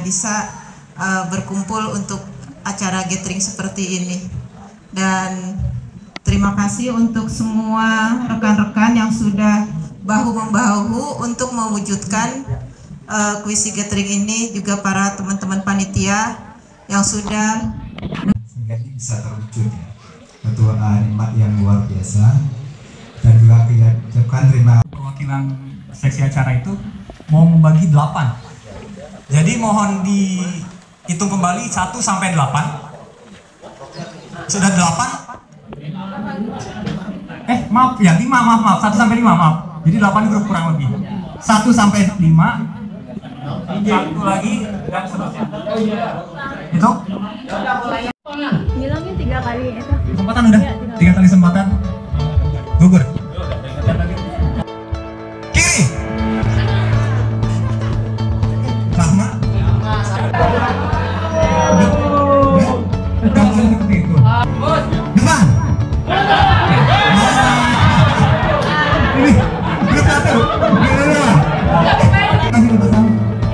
bisa berkumpul untuk acara gathering seperti ini. Dan terima kasih untuk semua rekan-rekan yang sudah bahu-membahu untuk mewujudkan puisi gathering ini, juga para teman-teman panitia yang sudah sehingga ini bisa terwujud ya. Ketua nikmat yang luar biasa, dan juga kita terima perwakilan seksi acara itu mau membagi 8. Jadi mohon dihitung kembali 1 sampai 8. Sudah 8? Maaf ya, 5, maaf 1 sampai 5, maaf. Jadi 8 grup kurang lebih. 1 sampai 5. 1 lagi dan seterusnya. Itu? Bilangnya 3 kali itu. Kesempatan udah? 3 kali kesempatan. Gugur. Kiri. Sama. Kamu seperti itu. Depan. Ini. Grup 1.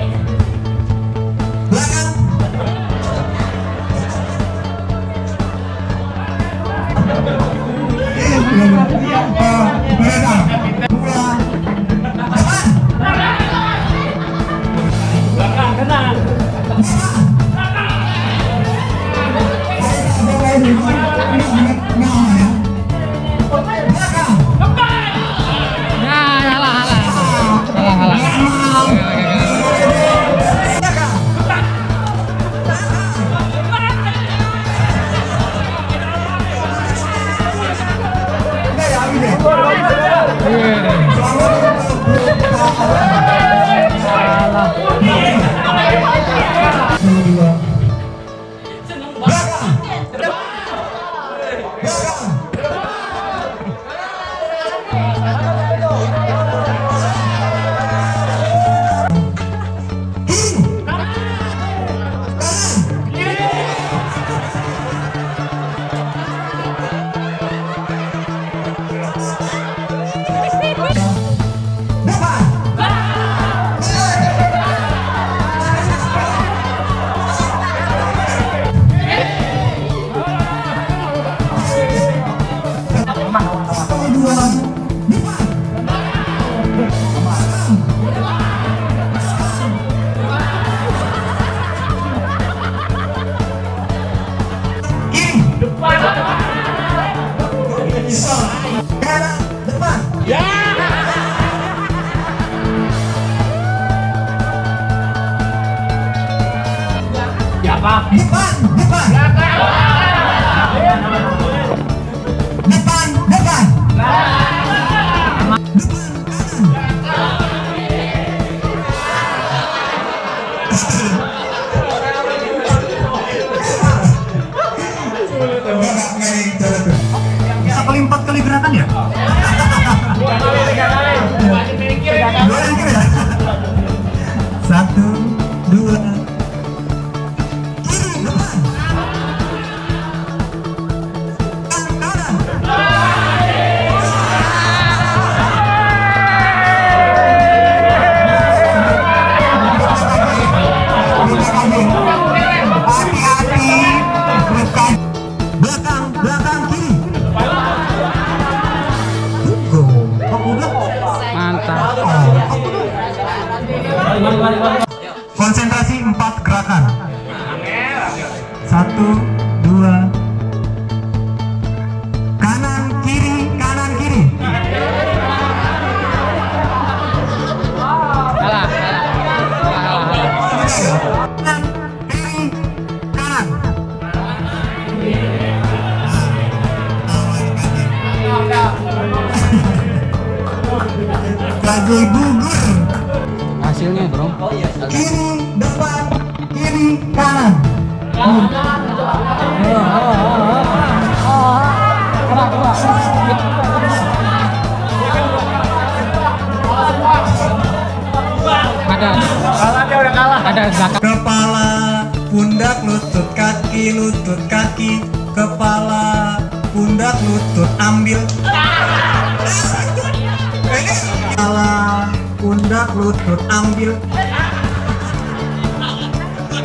Bisa kali 4 kali gerakan ya? 1, 2. Konsentrasi 4 gerakan. 1, 2. Kanan kiri, kanan kiri. Kanan kiri, kanan. Lagi gugur. Hasilnya bro. Kiri depan, kiri kanan. Ada kepala, pundak, lutut, kaki, kepala, pundak, lutut, ambil. Kepala, pundak, lutut, ambil.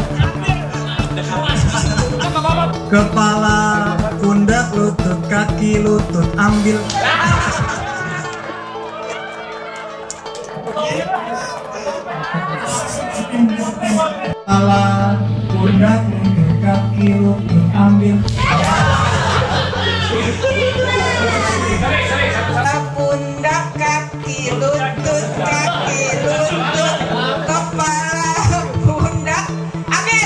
Kepala, pundak, lutut, kaki, lutut, ambil. Kepala, pundak, lutut, kaki, lutut, ambil. Pundak, kaki, lutut, kepala, pundak, ambil.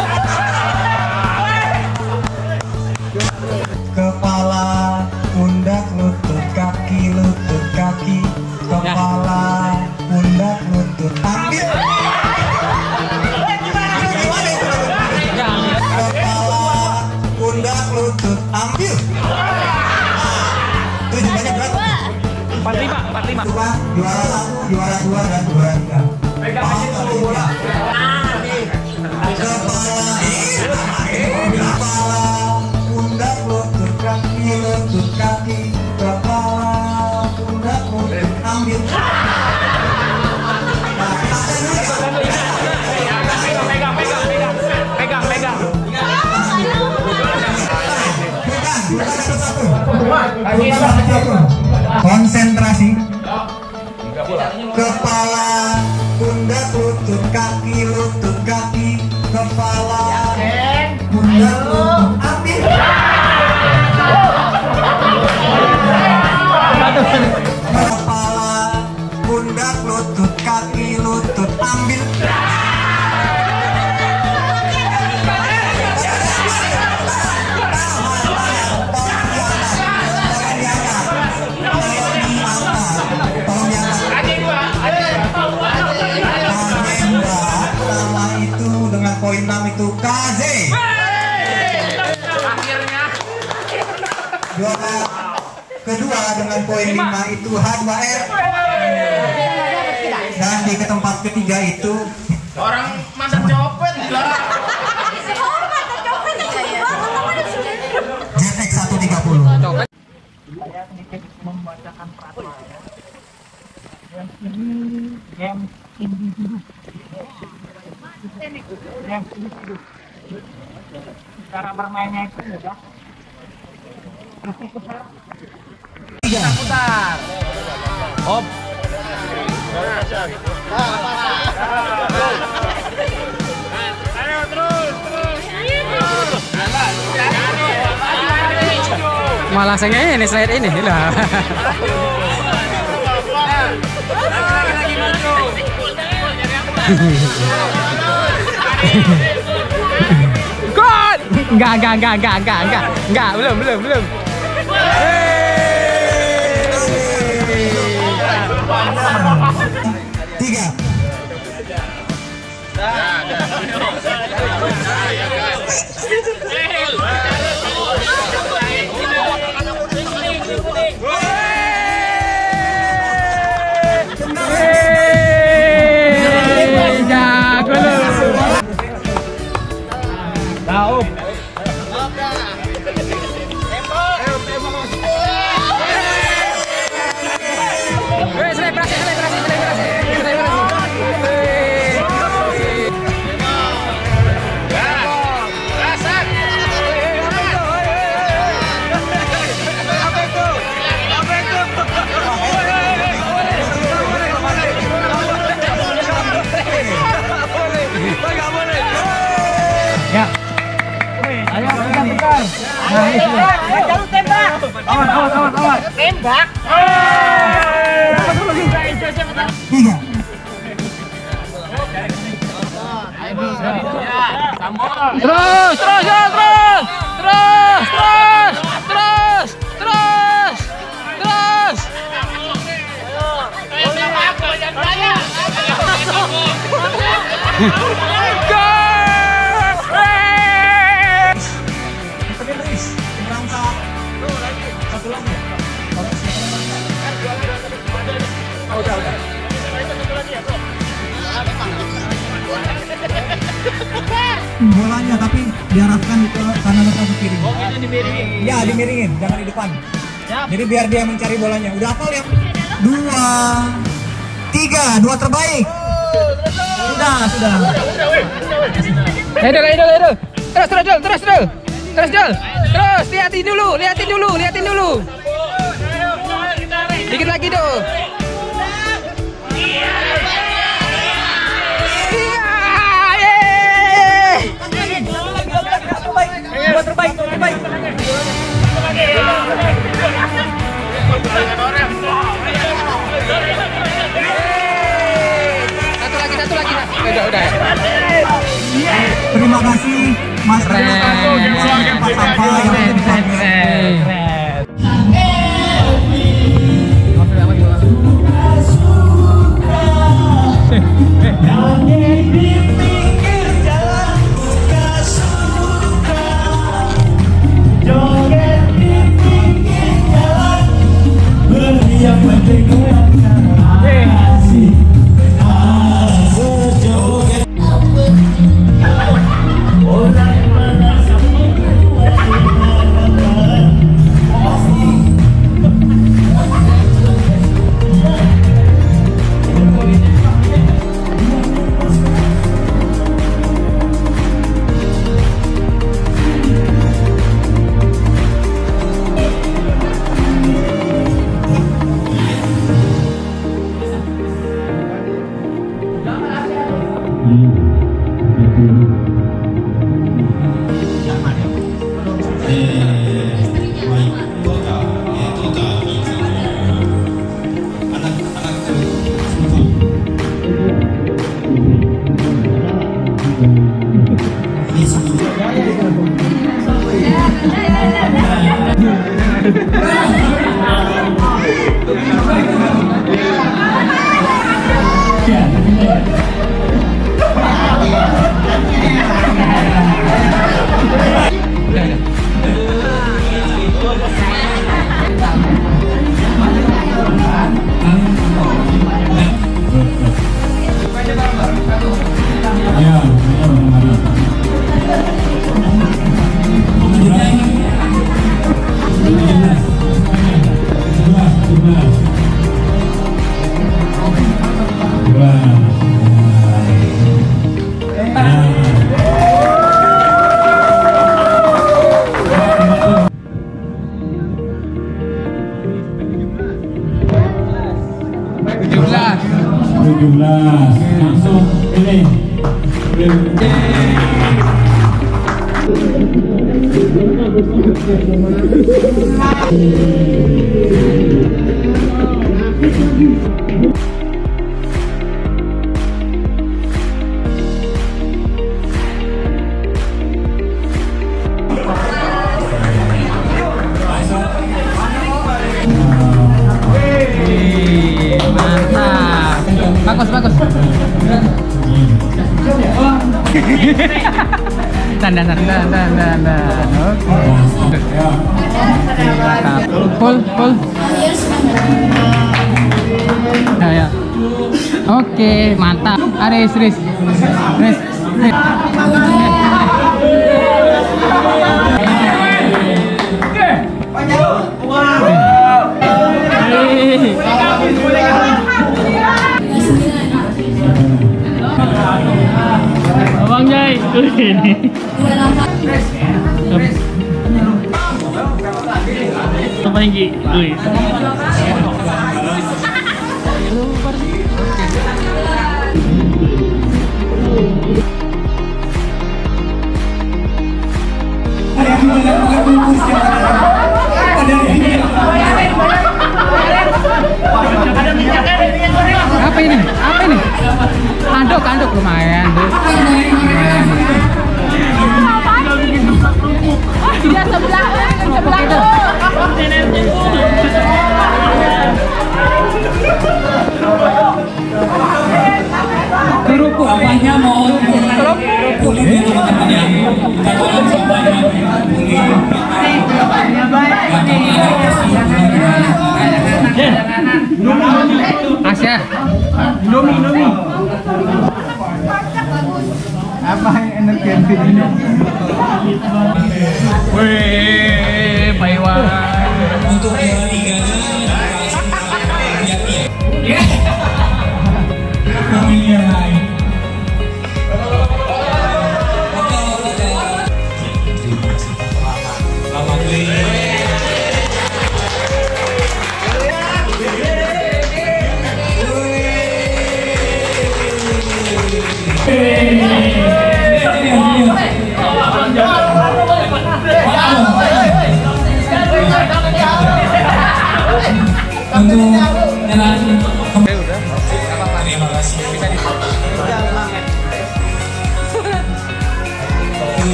Kepala, pundak, lutut, kaki, kepala, pundak, lutut, ambil. Kepala, pundak, lutut, ambil. Itu jumlahnya berapa? 45. Juara 1, juara 2, dan juara 3. Pegang aja dulu bola. Kepala, pundak, lutut, kaki, kepala, pundak, lutut, ambil. Pegang. Konsentrasi. Kepala, pundak, lutut, kaki, kepala, pundak, lutut, ambil. Kepala, pundak, lutut, kaki, ambil. Poin 6 itu KZ. Akhirnya. Juara kedua dengan poin 5 itu H2R. Dan di tempat ketiga itu Orang mantan copet lah. JTX 130. Saya sedikit membacakan peraturan ya. Yang ini game individu. Game individu. Cara bermainnya itu mudah. Kita putar. Hop. Ayo terus. Malah saya ini slide ini lah. Gol! Enggak, belum. Tiga. Tahu. Ya. Ayo putar. Nah, ini sudah. Jarum tembak. Awas. Tembak. Tiga. Bolanya tapi diarahkan ke kanan atau ke kiri. Oh, ini dimiringin. Ya, dimiringin, jangan di depan. Jadi biar dia mencari bolanya. Udah hafal ya? 2, 3, 2 terbaik. Sudah. Idol. Terus. Terus Jul. Terus liatin dulu. Dikit lagi tuh. Terbaik. Satu lagi. Udah. Terima kasih Mas langsung pilih. Bagus. Dan. Full. Ya. Oke, mantap. Aris. Abang Jai, ini. Apa tinggi? Apa ini? Anduk lumayan. Dia sebelah itu. Kerupuk apanya mau kerupuk ini teman-teman ya. Kita tolong semuanya Asya Indomie Apa yang energi ini? Wih, Paiwan. untuk yang tiganya pemilihan lain. Terima kasih.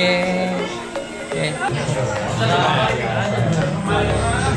Oke.